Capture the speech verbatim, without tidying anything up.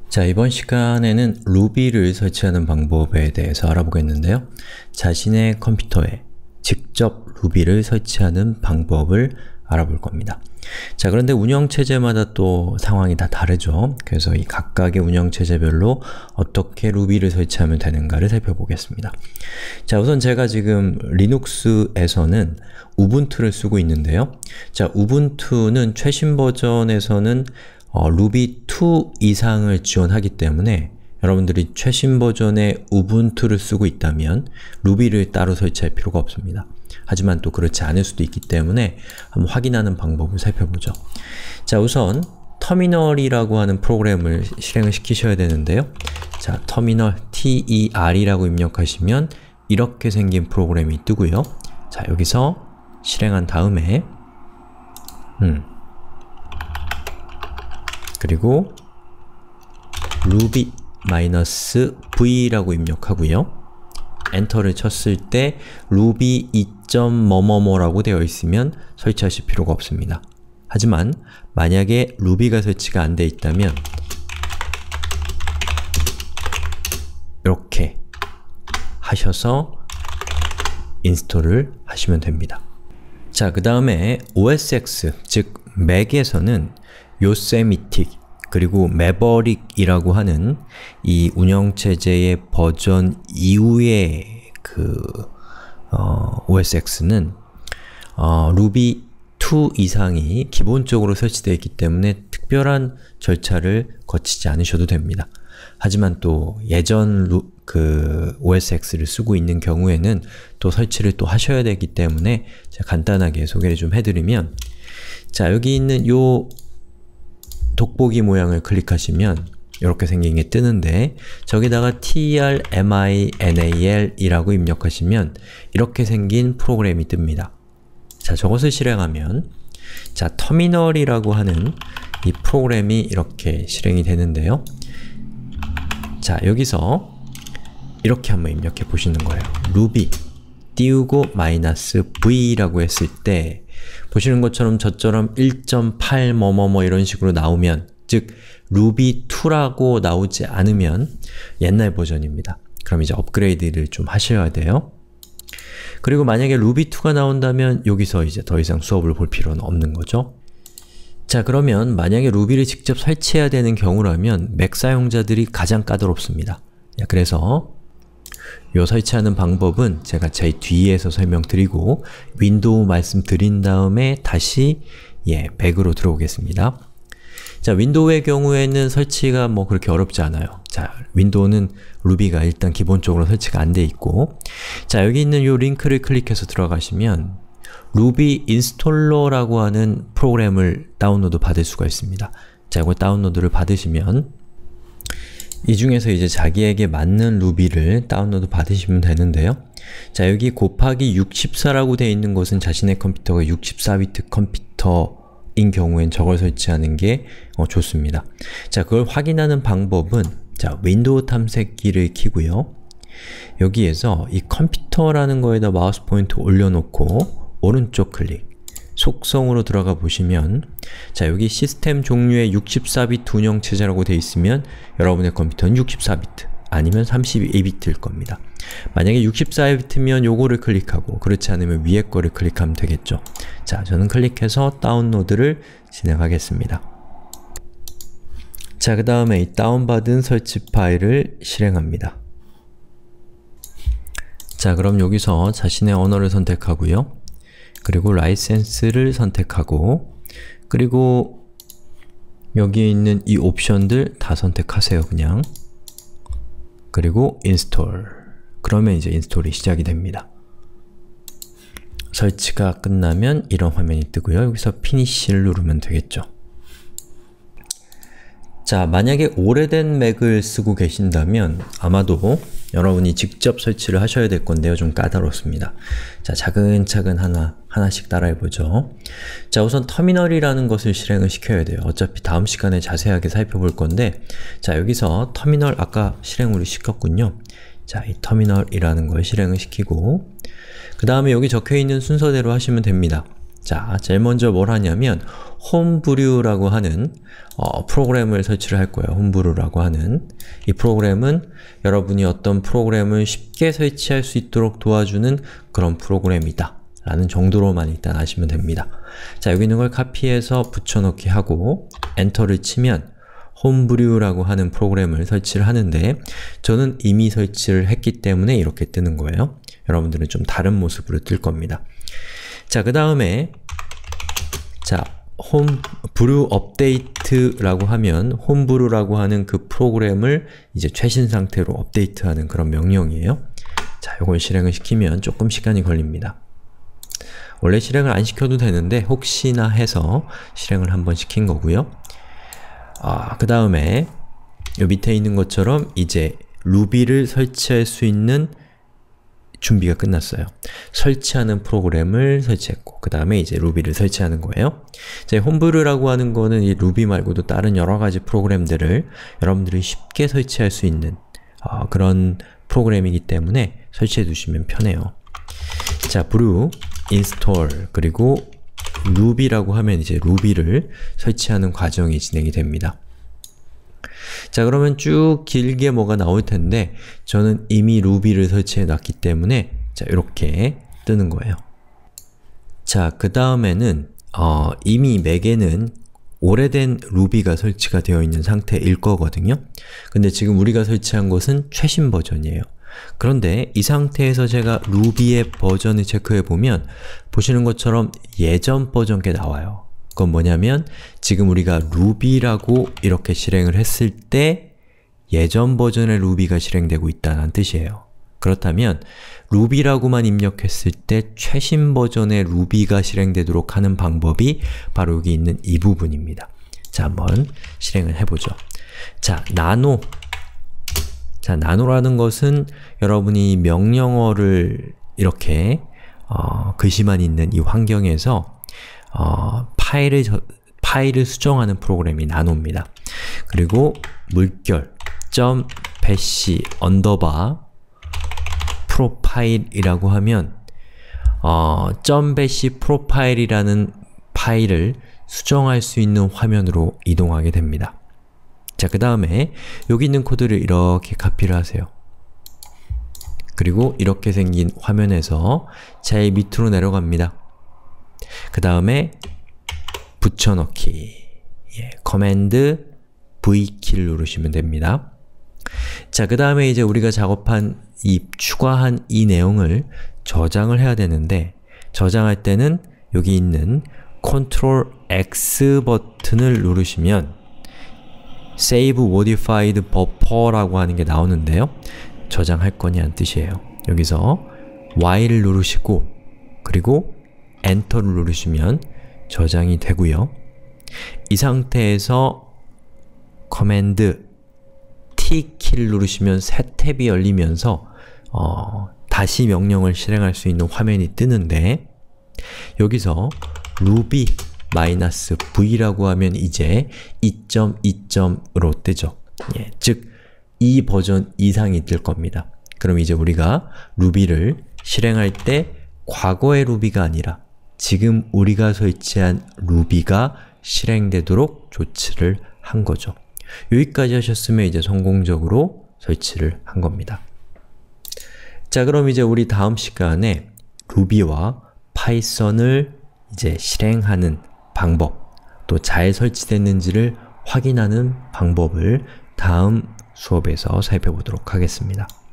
자, 이번 시간에는 루비를 설치하는 방법에 대해서 알아보겠는데요. 자신의 컴퓨터에 직접 루비를 설치하는 방법을 알아볼 겁니다. 자, 그런데 운영체제마다 또 상황이 다 다르죠. 그래서 이 각각의 운영체제별로 어떻게 루비를 설치하면 되는가를 살펴보겠습니다. 자, 우선 제가 지금 리눅스에서는 우분투를 쓰고 있는데요. 자, 우분투는 최신 버전에서는 어, 루비 투 이상을 지원하기 때문에 여러분들이 최신 버전의 우분투를 쓰고 있다면 루비를 따로 설치할 필요가 없습니다. 하지만 또 그렇지 않을 수도 있기 때문에 한번 확인하는 방법을 살펴보죠. 자, 우선 터미널이라고 하는 프로그램을 실행을 시키셔야 되는데요. 자, 터미널 ter이라고 입력하시면 이렇게 생긴 프로그램이 뜨고요. 자, 여기서 실행한 다음에 음. 그리고 ruby-v라고 입력하고요. 엔터를 쳤을 때 ruby 이 점 뭐뭐뭐라고 되어 있으면 설치하실 필요가 없습니다. 하지만 만약에 루비가 설치가 안 되어 있다면 이렇게 하셔서 인스톨을 하시면 됩니다. 자, 그 다음에 오에스엑스, 즉 맥에서는 요세미틱 그리고 매버릭이라고 하는 이 운영체제의 버전 이후의 그 어, 오에스엑스는 어, 루비 투 이상이 기본적으로 설치되어 있기 때문에 특별한 절차를 거치지 않으셔도 됩니다. 하지만 또 예전 루, 그 오에스엑스를 쓰고 있는 경우에는 또 설치를 또 하셔야 되기 때문에 제가 간단하게 소개를 좀 해드리면, 자, 여기 있는 요 돋보기 모양을 클릭하시면 이렇게 생긴 게 뜨는데, 저기다가 terminal 이라고 입력하시면 이렇게 생긴 프로그램이 뜹니다. 자, 저것을 실행하면 자, 터미널이라고 하는 이 프로그램이 이렇게 실행이 되는데요. 자, 여기서 이렇게 한번 입력해 보시는 거예요. ruby 띄우고 마이너스 v라고 했을 때 보시는 것처럼 저처럼 일 점 팔 뭐뭐뭐 이런 식으로 나오면, 즉 루비 투라고 나오지 않으면 옛날 버전입니다. 그럼 이제 업그레이드를 좀 하셔야 돼요. 그리고 만약에 루비 투가 나온다면 여기서 이제 더 이상 수업을 볼 필요는 없는 거죠. 자, 그러면 만약에 루비를 직접 설치해야 되는 경우라면 맥 사용자들이 가장 까다롭습니다. 그래서 요 설치하는 방법은 제가 제 뒤에서 설명드리고 윈도우 말씀드린 다음에 다시 예, 맥으로 들어오겠습니다. 자, 윈도우의 경우에는 설치가 뭐 그렇게 어렵지 않아요. 자, 윈도우는 루비가 일단 기본적으로 설치가 안 돼 있고, 자, 여기 있는 요 링크를 클릭해서 들어가시면 루비 인스톨러라고 하는 프로그램을 다운로드 받을 수가 있습니다. 자, 이걸 다운로드를 받으시면 이 중에서 이제 자기에게 맞는 루비를 다운로드 받으시면 되는데요. 자, 여기 곱하기 육십사라고 되어 있는 것은 자신의 컴퓨터가 육십사 비트 컴퓨터인 경우엔 저걸 설치하는 게 어, 좋습니다. 자, 그걸 확인하는 방법은 자, 윈도우 탐색기를 켜고요. 여기에서 이 컴퓨터라는 거에다 마우스 포인트 올려놓고 오른쪽 클릭, 속성으로 들어가 보시면 자, 여기 시스템 종류의 육십사 비트 운영체제라고 되어 있으면 여러분의 컴퓨터는 육십사 비트 아니면 삼십이 비트일 겁니다. 만약에 육십사 비트면 요거를 클릭하고, 그렇지 않으면 위에 거를 클릭하면 되겠죠. 자, 저는 클릭해서 다운로드를 진행하겠습니다. 자, 그 다음에 이 다운받은 설치 파일을 실행합니다. 자, 그럼 여기서 자신의 언어를 선택하고요. 그리고 라이센스를 선택하고, 그리고 여기에 있는 이 옵션들 다 선택하세요, 그냥. 그리고 인스톨. 그러면 이제 인스톨이 시작이 됩니다. 설치가 끝나면 이런 화면이 뜨고요. 여기서 피니시를 누르면 되겠죠. 자, 만약에 오래된 맥을 쓰고 계신다면 아마도 여러분이 직접 설치를 하셔야 될 건데요. 좀 까다롭습니다. 자, 차근차근 하나, 하나씩 따라해보죠. 자, 우선 터미널이라는 것을 실행을 시켜야 돼요. 어차피 다음 시간에 자세하게 살펴볼 건데, 자, 여기서 터미널 아까 실행을 시켰군요. 자, 이 터미널이라는 걸 실행을 시키고, 그 다음에 여기 적혀있는 순서대로 하시면 됩니다. 자, 제일 먼저 뭘 하냐면 홈브류라고 하는 어, 프로그램을 설치를 할 거예요. 홈브류라고 하는 이 프로그램은 여러분이 어떤 프로그램을 쉽게 설치할 수 있도록 도와주는 그런 프로그램이다 라는 정도로만 일단 아시면 됩니다. 자, 여기 있는 걸 카피해서 붙여넣기 하고 엔터를 치면 홈브류라고 하는 프로그램을 설치를 하는데 저는 이미 설치를 했기 때문에 이렇게 뜨는 거예요. 여러분들은 좀 다른 모습으로 뜰 겁니다. 자, 그 다음에 자, 홈브류 업데이트라고 하면 홈브류라고 하는 그 프로그램을 이제 최신 상태로 업데이트하는 그런 명령이에요. 자, 요걸 실행을 시키면 조금 시간이 걸립니다. 원래 실행을 안 시켜도 되는데 혹시나 해서 실행을 한번 시킨 거고요. 아, 그 다음에 요 밑에 있는 것처럼 이제 루비를 설치할 수 있는 준비가 끝났어요. 설치하는 프로그램을 설치했고 그 다음에 이제 루비를 설치하는 거예요. 이제 홈브류라고 하는 거는 이 루비 말고도 다른 여러 가지 프로그램들을 여러분들이 쉽게 설치할 수 있는 어, 그런 프로그램이기 때문에 설치해 두시면 편해요. 자, brew, install, 그리고 루비라고 하면 이제 루비를 설치하는 과정이 진행이 됩니다. 자, 그러면 쭉 길게 뭐가 나올 텐데 저는 이미 루비를 설치해 놨기 때문에 자, 이렇게 뜨는 거예요. 자, 그 다음에는 어, 이미 맥에는 오래된 루비가 설치가 되어 있는 상태일 거거든요. 근데 지금 우리가 설치한 것은 최신 버전이에요. 그런데 이 상태에서 제가 루비의 버전을 체크해 보면 보시는 것처럼 예전 버전 게 나와요. 그건 뭐냐면 지금 우리가 루비라고 이렇게 실행을 했을 때 예전 버전의 루비가 실행되고 있다는 뜻이에요. 그렇다면 루비라고만 입력했을 때 최신 버전의 루비가 실행되도록 하는 방법이 바로 여기 있는 이 부분입니다. 자, 한번 실행을 해보죠. 자, 나노. 자, 나노라는 것은 여러분이 명령어를 이렇게 어, 글씨만 있는 이 환경에서 어, 파일을, 저, 파일을 수정하는 프로그램이 나노입니다. 그리고 물결 .bash 언더바 프로파일이라고 하면 어, .bash 프로파일이라는 파일을 수정할 수 있는 화면으로 이동하게 됩니다. 자, 그 다음에 여기 있는 코드를 이렇게 카피를 하세요. 그리고 이렇게 생긴 화면에서 제일 밑으로 내려갑니다. 그 다음에 붙여넣기, 예, 커맨드 V키를 누르시면 됩니다. 자, 그 다음에 이제 우리가 작업한 이 추가한 이 내용을 저장을 해야 되는데 저장할 때는 여기 있는 컨트롤 X 버튼을 누르시면 Save Modified Buffer라고 하는 게 나오는데요. 저장할 거냐는 뜻이에요. 여기서 Y를 누르시고 그리고 엔터를 누르시면 저장이 되고요. 이 상태에서 커맨드 T키를 누르시면 새 탭이 열리면서 어, 다시 명령을 실행할 수 있는 화면이 뜨는데 여기서 ruby -v라고 하면 이제 이 점 이 점으로 뜨죠. 예, 즉 이 버전 이상이 뜰 겁니다. 그럼 이제 우리가 루비를 실행할 때 과거의 루비가 아니라 지금 우리가 설치한 루비가 실행되도록 조치를 한 거죠. 여기까지 하셨으면 이제 성공적으로 설치를 한 겁니다. 자, 그럼 이제 우리 다음 시간에 루비와 파이썬을 이제 실행하는 방법, 또 잘 설치됐는지를 확인하는 방법을 다음 수업에서 살펴보도록 하겠습니다.